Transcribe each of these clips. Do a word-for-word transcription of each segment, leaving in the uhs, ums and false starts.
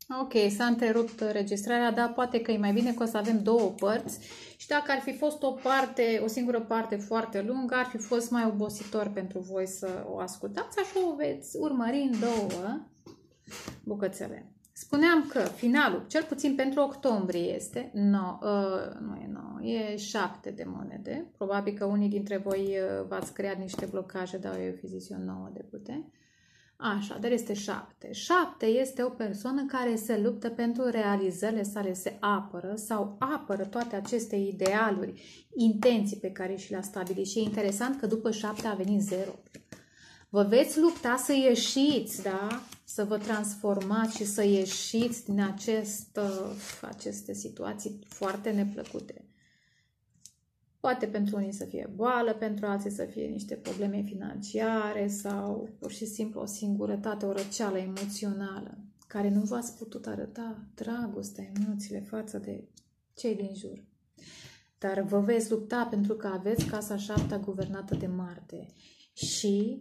Ok, s-a întrerupt registrarea, dar poate că e mai bine că o să avem două părți și dacă ar fi fost o parte, o singură parte foarte lungă, ar fi fost mai obositor pentru voi să o ascultați, așa o veți urmări în două bucățele. Spuneam că finalul, cel puțin pentru octombrie, este no, uh, nu e nouă, e șapte de monede. Probabil că unii dintre voi uh, v-ați creat niște blocaje, dar eu fi zis eu nouă de pute. Așa, dar este șapte. Șapte este o persoană care se luptă pentru realizările sale, se apără sau apără toate aceste idealuri, intenții pe care și le-a stabilit. Și e interesant că după șapte a venit zero. Vă veți lupta să ieșiți, da? Să vă transformați și să ieșiți din acest, aceste situații foarte neplăcute. Poate pentru unii să fie boală, pentru alții să fie niște probleme financiare sau pur și simplu o singurătate, o răceală emoțională, care nu v-ați putut arăta dragostea, emoțiile față de cei din jur. Dar vă veți lupta pentru că aveți casa șaptea guvernată de Marte și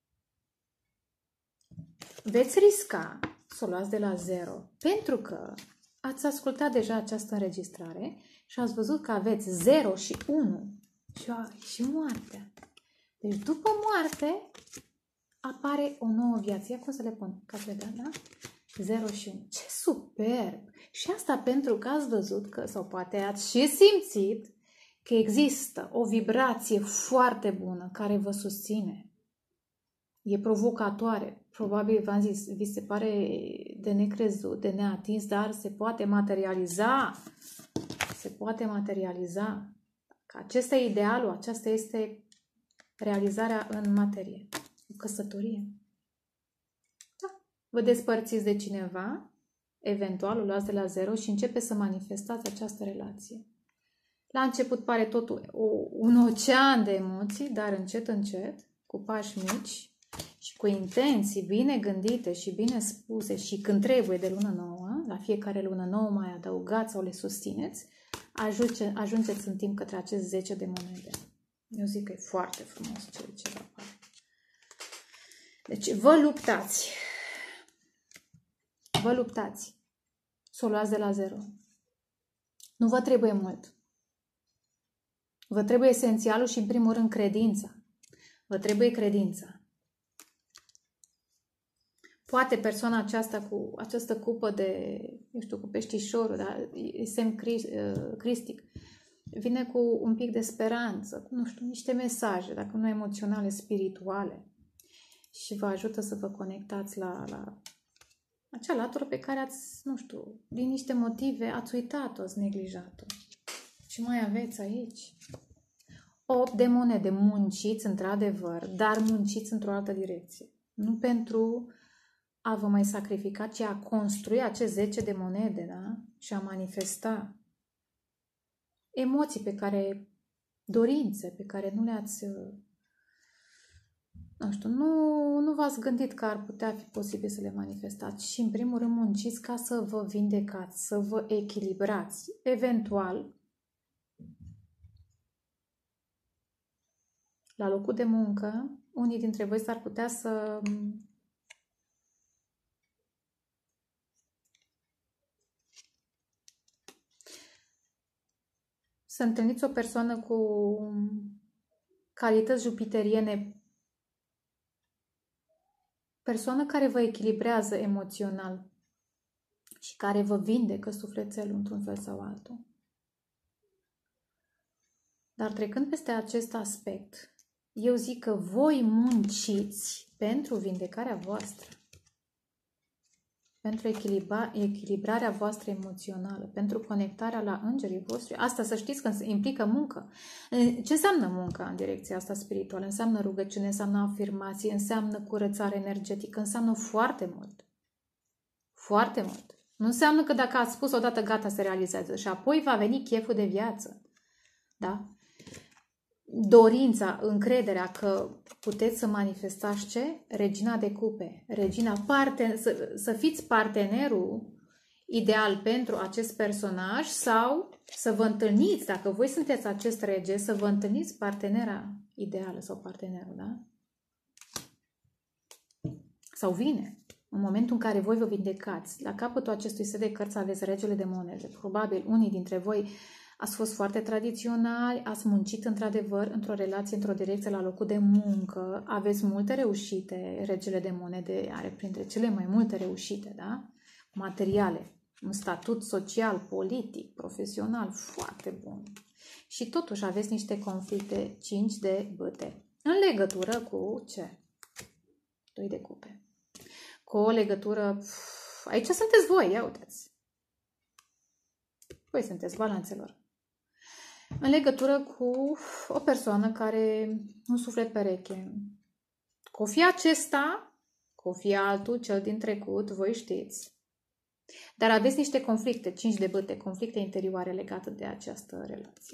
veți risca să o luați de la zero, pentru că ați ascultat deja această înregistrare și ați văzut că aveți zero și unu și, și moartea. Deci după moarte apare o nouă viață. Ia cum să le pun? Ca să vedem, da? zero și unu. Ce superb! Și asta pentru că ați văzut că, sau poate ați și simțit că există o vibrație foarte bună care vă susține. E provocatoare. Probabil, v-am zis, vi se pare de necrezut, de neatins, dar se poate materializa. Se poate materializa. Că acesta e idealul, aceasta este realizarea în materie. O căsătorie. Da. Vă despărțiți de cineva, eventual o luați de la zero și începe să manifestați această relație. La început pare totul o, un ocean de emoții, dar încet, încet, cu pași mici, și cu intenții bine gândite și bine spuse și când trebuie de lună nouă, la fiecare lună nouă mai adăugați sau le susțineți, ajunge, ajungeți în timp către acest zece de monede. Eu zic că e foarte frumos ceea ce va apare. Deci vă luptați. Vă luptați. Să o luați de la zero. Nu vă trebuie mult. Vă trebuie esențialul și în primul rând credința. Vă trebuie credința. Poate persoana aceasta cu această cupă de, eu știu, cu peștișorul, da? Semn cristic, vine cu un pic de speranță, cu, nu știu, niște mesaje, dacă nu emoționale, spirituale, și vă ajută să vă conectați la, la acea latură pe care ați, nu știu, din niște motive ați uitat-o, ați neglijat-o. Și mai aveți aici opt de monede, munciți într-adevăr, dar munciți într-o altă direcție. Nu pentru a vă mai sacrifica, ci a construi acest zece de monede, da? Și a manifesta emoții pe care, dorințe pe care nu le-ați, nu știu, nu, nu v-ați gândit că ar putea fi posibil să le manifestați. Și în primul rând munciți ca să vă vindecați, să vă echilibrați. Eventual, la locul de muncă, unii dintre voi s-ar putea să să întâlniți o persoană cu calități jupiteriene, persoană care vă echilibrează emoțional și care vă vindecă sufletelul într-un fel sau altul. Dar trecând peste acest aspect, eu zic că voi munciți pentru vindecarea voastră, pentru echilibra, echilibrarea voastră emoțională, pentru conectarea la îngerii voștri. Asta să știți că implică muncă. Ce înseamnă munca în direcția asta spirituală? Înseamnă rugăciune, înseamnă afirmații, înseamnă curățare energetică, înseamnă foarte mult. Foarte mult. Nu înseamnă că dacă ați spus odată gata se realizează și apoi va veni cheful de viață. Da? Dorința, încrederea că puteți să manifestați ce? Regina de cupe. Regina, parte, să, să fiți partenerul ideal pentru acest personaj sau să vă întâlniți, dacă voi sunteți acest rege, să vă întâlniți partenera ideală sau partenerul, da? Sau vine. în momentul în care voi vă vindecați, la capătul acestui set de cărți aveți regele de monede. Probabil unii dintre voi ați fost foarte tradiționali, ați muncit într-adevăr într-o relație, într-o direcție la locul de muncă, aveți multe reușite, regele de monede are printre cele mai multe reușite, da? Materiale, un statut social, politic, profesional foarte bun. Și totuși aveți niște conflicte, cinci de bâte, în legătură cu ce? doi de cupe. Cu o legătură, pf, aici sunteți voi, ia uitați. Voi sunteți balanțelor. În legătură cu o persoană care un suflet pereche. Că o fi acesta, că o fi altul, cel din trecut, voi știți. Dar aveți niște conflicte, cinci de bâte, conflicte interioare legate de această relație.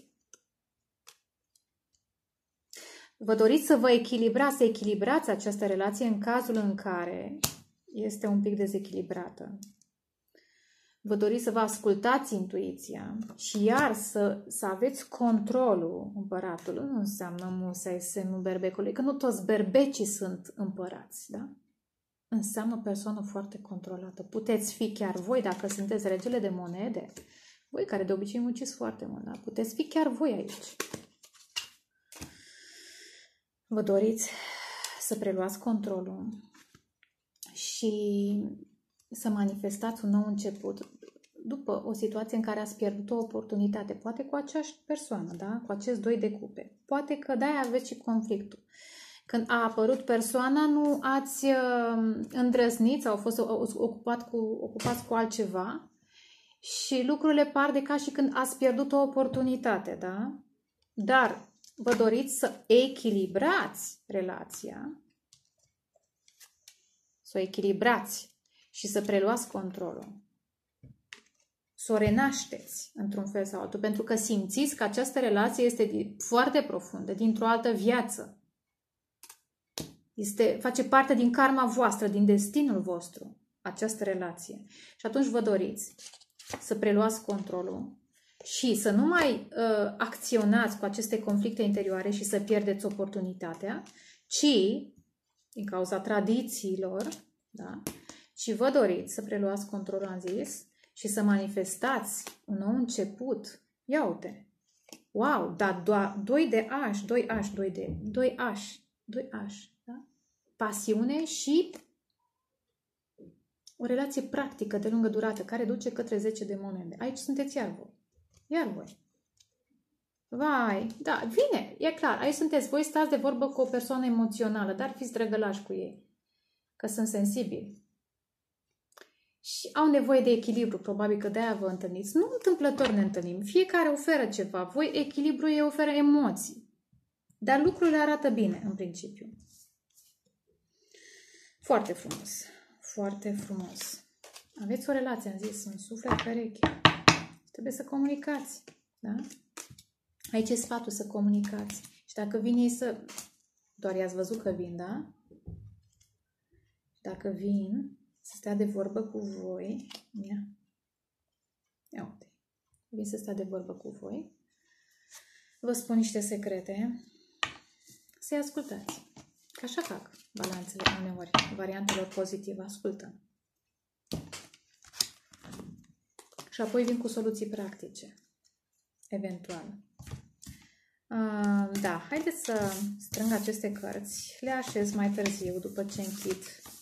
Vă doriți să vă echilibrați, să echilibrați această relație în cazul în care este un pic dezechilibrată. Vă doriți să vă ascultați intuiția și iar să, să aveți controlul împăratului. Nu înseamnă musai semnul berbecului, că nu toți berbecii sunt împărați, da? Înseamnă o persoană foarte controlată. Puteți fi chiar voi, dacă sunteți regele de monede, voi care de obicei munciți foarte mult, da? Puteți fi chiar voi aici. Vă doriți să preluați controlul și să manifestați un nou început după o situație în care ați pierdut o oportunitate, poate cu aceeași persoană, da? Cu acest doi de cupe. Poate că de-aia aveți și conflictul. Când a apărut persoana, nu ați uh, îndrăznit sau au fost ocupat cu, ocupați cu altceva și lucrurile par de ca și când ați pierdut o oportunitate, da? Dar vă doriți să echilibrați relația, să o echilibrați și să preluați controlul. Să o renașteți într-un fel sau altul, pentru că simțiți că această relație este foarte profundă, dintr-o altă viață. Este, face parte din karma voastră, din destinul vostru, această relație. Și atunci vă doriți să preluați controlul și să nu mai uh, acționați cu aceste conflicte interioare și să pierdeți oportunitatea, ci, din cauza tradițiilor, da? Și vă doriți să preluați controlul, am zis, și să manifestați un nou început. Ia uite! Wow! Dar doi de aș, doi aș, doi de, doi aș, doi aș, da? Pasiune și o relație practică de lungă durată care duce către zece de monede. Aici sunteți iar voi. Iar voi. Vai, da, vine, e clar. Aici sunteți voi, stați de vorbă cu o persoană emoțională, dar fiți drăgălași cu ei, că sunt sensibili. Și au nevoie de echilibru, probabil că de-aia vă întâlniți. Nu întâmplător ne întâlnim, fiecare oferă ceva. Voi echilibru, ei oferă emoții. Dar lucrurile arată bine, în principiu. Foarte frumos. Foarte frumos. Aveți o relație, am zis, un suflet pereche. Trebuie să comunicați. Da? Aici e sfatul, să comunicați. Și dacă vin ei să... Doar i-ați văzut că vin, da? Dacă vin să stea de vorbă cu voi... Ia, ia uite. Vin să stea de vorbă cu voi. Vă spun niște secrete. Să-i ascultați. Că așa fac balanțele uneori, variantelor pozitive. Ascultăm. Și apoi vin cu soluții practice. Eventual. Uh, da, haideți să strâng aceste cărți. Le așez mai târziu, după ce închid.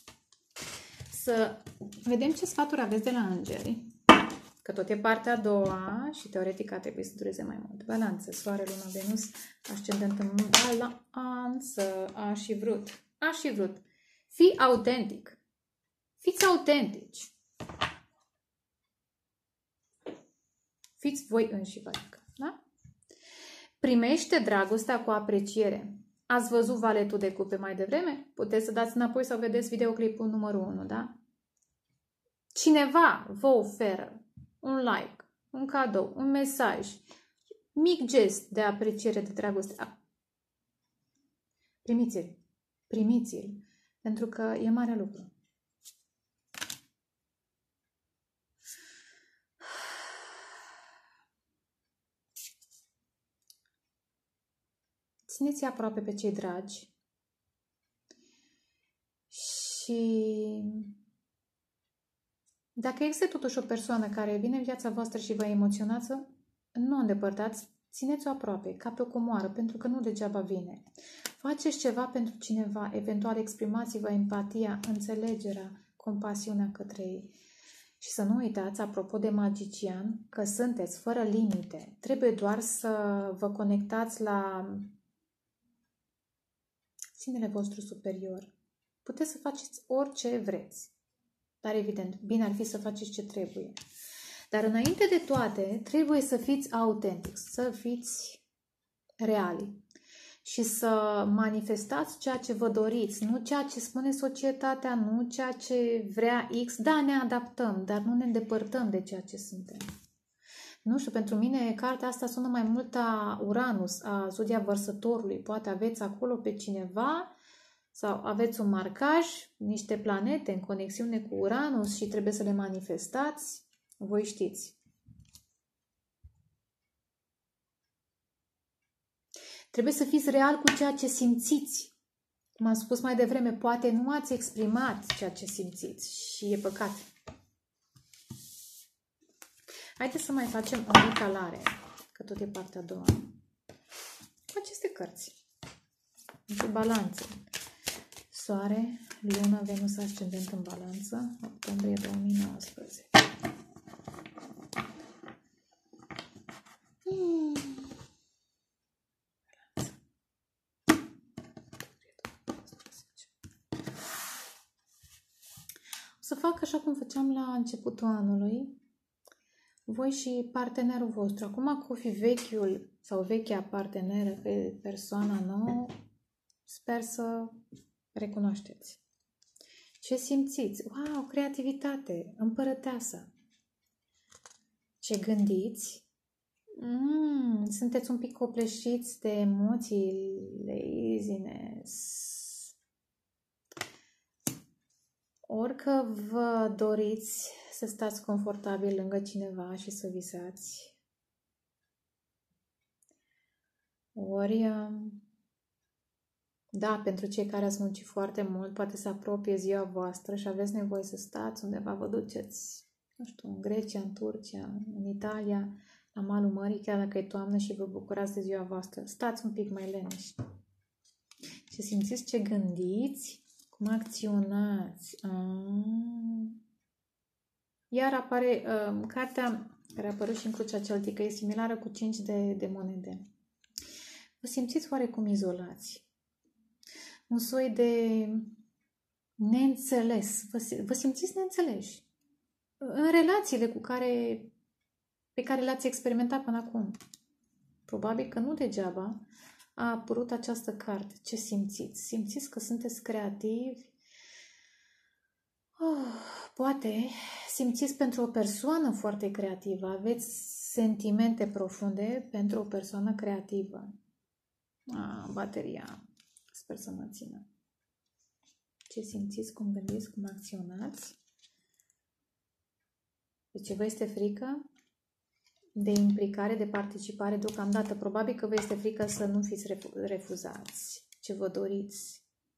Să vedem ce sfaturi aveți de la îngeri. Că tot e partea a doua și teoretic ar trebui să dureze mai mult. Balanță, soare, luna, Venus, ascendent în balanță, aș și vrut. Aș și vrut. Fii autentic. Fiți autentici. Fiți voi înși vă. Da? Primește dragostea cu apreciere. Ați văzut valetul de cupe mai devreme? Puteți să dați înapoi sau vedeți videoclipul numărul unu, da? Cineva vă oferă un like, un cadou, un mesaj, mic gest de apreciere, de dragoste. Primiți-l. Primiți-l. Pentru că e mare lucru. Țineți aproape pe cei dragi și Dacă există totuși o persoană care vine în viața voastră și vă emoționează, nu o îndepărtați, țineți-o aproape, ca pe o comoară, pentru că nu degeaba vine. Faceți ceva pentru cineva, eventual exprimați-vă empatia, înțelegerea, compasiunea către ei. Și să nu uitați, apropo de magician, că sunteți fără limite. Trebuie doar să vă conectați la sinele vostru superior. Puteți să faceți orice vreți. Dar evident, bine ar fi să faceți ce trebuie. Dar înainte de toate, trebuie să fiți autentici, să fiți reali și să manifestați ceea ce vă doriți, nu ceea ce spune societatea, nu ceea ce vrea X. Da, ne adaptăm, dar nu ne îndepărtăm de ceea ce suntem. Nu știu, pentru mine cartea asta sună mai mult a Uranus, a zodia Vărsătorului. Poate aveți acolo pe cineva sau aveți un marcaj, niște planete în conexiune cu Uranus și trebuie să le manifestați. Voi știți. Trebuie să fiți real cu ceea ce simțiți. Cum am spus mai devreme, poate nu ați exprimat ceea ce simțiți și e păcat. Haideți să mai facem o recalare, că tot e partea a doua. Cu aceste cărți. Pentru balanță. Soare, Lună, Venus, ascendent în balanță, octombrie două mii nouăsprezece. Hmm. O să fac așa cum făceam la începutul anului, voi și partenerul vostru. Acum cu fi vechiul sau vechea parteneră pe persoana nouă, sper să recunoașteți. Ce simțiți? Wow, creativitate, împărăteasă. Ce gândiți? Mm, sunteți un pic copleșiți de emoții, laziness. Orică vă doriți să stați confortabil lângă cineva și să visați. Ori, da, pentru cei care ați muncit foarte mult, poate să apropie ziua voastră și aveți nevoie să stați undeva, vă duceți, nu știu, în Grecia, în Turcia, în Italia, la malul mării, chiar dacă e toamnă și vă bucurați de ziua voastră. Stați un pic mai leniși. Ce simțiți, ce gândiți, cum acționați. Ah. Iar apare uh, cartea care a apărut și în Crucea Celtică, e similară cu cinci de, de monede. Vă simțiți oarecum izolați. Un soi de neînțeles. Vă, vă simțiți neînțeleși. În relațiile cu care, pe care le-ați experimentat până acum. Probabil că nu degeaba a apărut această carte. Ce simțiți? Simțiți că sunteți creativi? Oh, poate simțiți pentru o persoană foarte creativă. Aveți sentimente profunde pentru o persoană creativă. Ah, bateria. Sper să mă țină. Ce simțiți, cum gândiți, cum acționați? De ce vă este frică? De implicare, de participare deocamdată. Probabil că vă este frică să nu fiți refuzați. Ce vă doriți?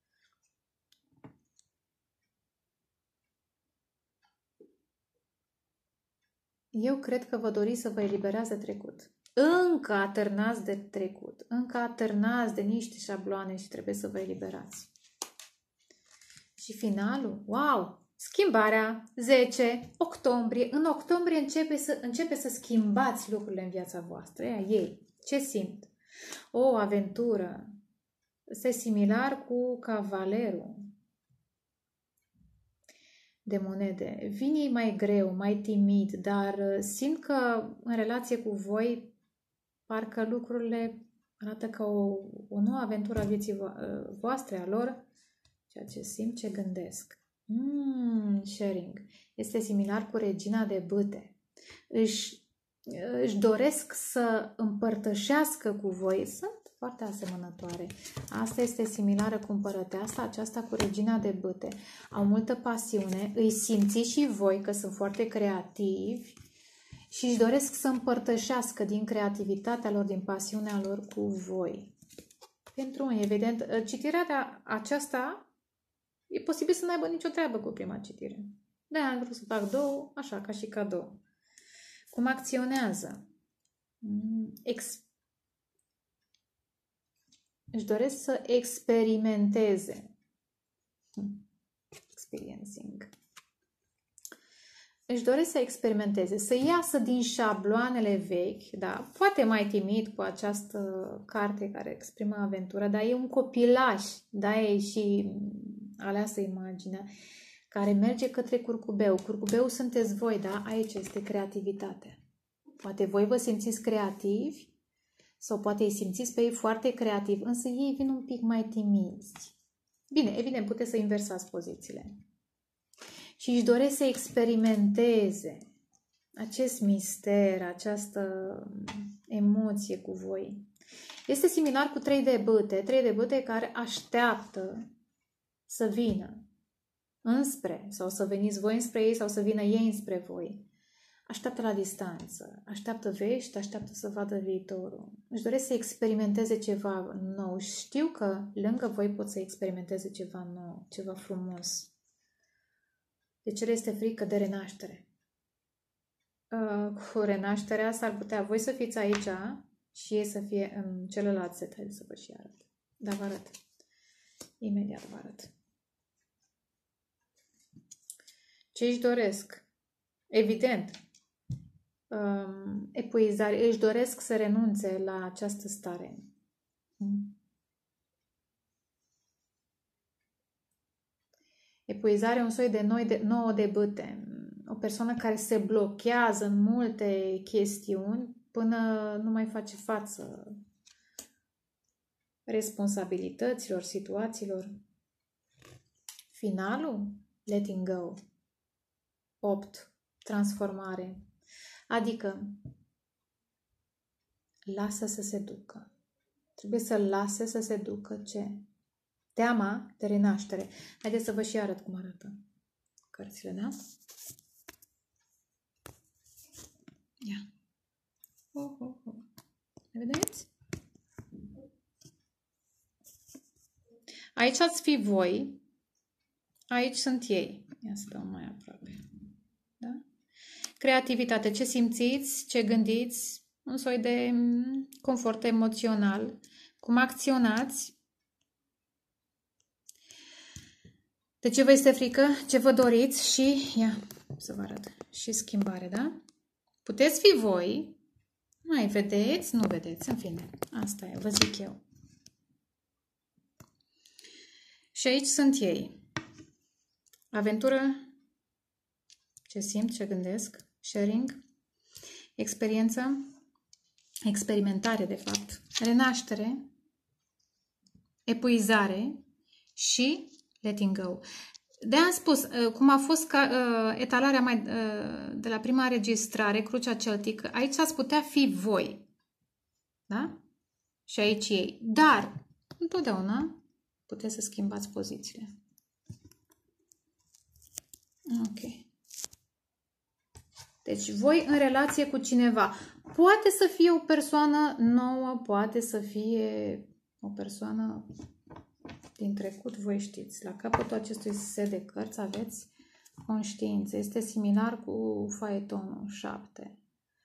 Eu cred că vă doriți să vă eliberați de trecut. Încă atârnați de trecut. Încă atârnați de niște șabloane și trebuie să vă eliberați. Și finalul? Wow! Schimbarea, zece octombrie. În octombrie începe să, începe să schimbați lucrurile în viața voastră. Ea, ei, ce simt? O aventură. Este similar cu cavalerul de monede. Vine ei mai greu, mai timid, dar simt că în relație cu voi parcă lucrurile arată ca o, o nouă aventură a vieții voastre, a lor, ceea ce simt, ce gândesc. Mm, sharing. Este similar cu regina de bâte. Își, își doresc să împărtășească cu voi. Sunt foarte asemănătoare. Asta este similară cu împărăteasa, aceasta cu regina de bâte. Au multă pasiune, îi simțiți și voi că sunt foarte creativi și își doresc să împărtășească din creativitatea lor, din pasiunea lor cu voi. Pentru unii, evident, citirea aceasta e posibil să nu aibă nicio treabă cu prima citire. De am vrut să fac două, așa, ca și cadou. Cum acționează? Ex Își doresc să experimenteze. Experiencing. Își doresc să experimenteze, să iasă din șabloanele vechi, da, poate mai timid cu această carte care exprimă aventura, dar e un copilaș, da, e și aleasă imaginea, care merge către curcubeu. Curcubeu sunteți voi, da? Aici este creativitatea. Poate voi vă simțiți creativi sau poate îi simțiți pe ei foarte creativi, însă ei vin un pic mai timizi. Bine, evident, puteți să inversați pozițiile. Și își doresc să experimenteze acest mister, această emoție cu voi. Este similar cu trei de bâte, trei de bâte care așteaptă să vină înspre, sau să veniți voi înspre ei, sau să vină ei înspre voi. Așteaptă la distanță, așteaptă vești, așteaptă să vadă viitorul. Își doresc să experimenteze ceva nou. Știu că lângă voi pot să experimenteze ceva nou, ceva frumos. De ce le este frică de renaștere? Uh, cu renașterea s-ar putea voi să fiți aici și ei să fie în celălalt set. Haideți să vă și arăt. Da, vă arăt. Imediat vă arăt. Ce își doresc? Evident, um, epuizare. Își doresc să renunțe la această stare. Hmm. Epuizare, un soi de noi de, nouă de bâte. O persoană care se blochează în multe chestiuni până nu mai face față responsabilităților, situațiilor. Finalul? Letting go. opt. Transformare. Adică lasă să se ducă. Trebuie să lase să se ducă ce? Teama de renaștere. Haideți să vă și arăt cum arată cărțile, da? Ia. Oh, oh, oh. Vedeți? Aici ați fi voi. Aici sunt ei. Ia să dau mai aproape. Da? Creativitate. Ce simțiți? Ce gândiți? Un soi de confort emoțional. Cum acționați? De ce vă este frică? Ce vă doriți? Și, ia, să vă arăt, și schimbare, da? Puteți fi voi. Mai vedeți? Nu vedeți, în fine. Asta e, vă zic eu. Și aici sunt ei. Aventură. Ce simt, ce gândesc. Sharing. Experiență. Experimentare, de fapt. Renaștere. Epuizare. Și letting go. De am spus, cum a fost ca, uh, etalarea mai, uh, de la prima înregistrare, Crucea Celtică, aici ați putea fi voi. Da? Și aici ei. Dar, întotdeauna, puteți să schimbați pozițiile. Ok. Deci, voi în relație cu cineva. Poate să fie o persoană nouă, poate să fie o persoană din trecut, voi știți. La capătul acestui set de cărți aveți conștiință. Este similar cu faetonul șapte.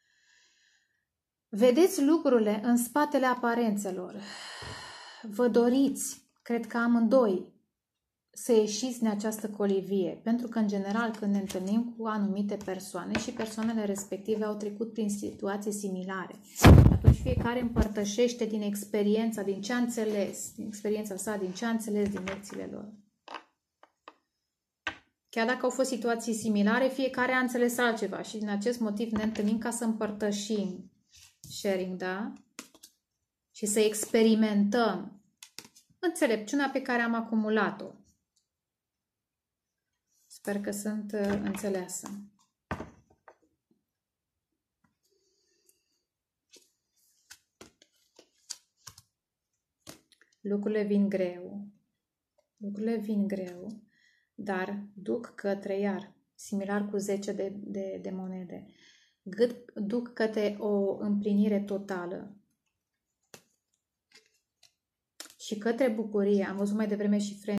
Vedeți lucrurile în spatele aparențelor. Vă doriți, cred că amândoi, să ieșiți din această colivie. Pentru că, în general, când ne întâlnim cu anumite persoane și persoanele respective au trecut prin situații similare, atunci fiecare împărtășește din experiența, din ce a înțeles, din experiența sa, din ce a înțeles din lecțiile lor. Chiar dacă au fost situații similare, fiecare a înțeles altceva și din acest motiv ne întâlnim ca să împărtășim sharing, da? Și să experimentăm înțelepciunea pe care am acumulat-o. Sper că sunt uh, înțeleasă. Lucrurile vin greu. Lucrurile vin greu, dar duc către, iar, similar cu zece de, de, de monede, duc către o împlinire totală. Și către bucurie. Am văzut mai devreme și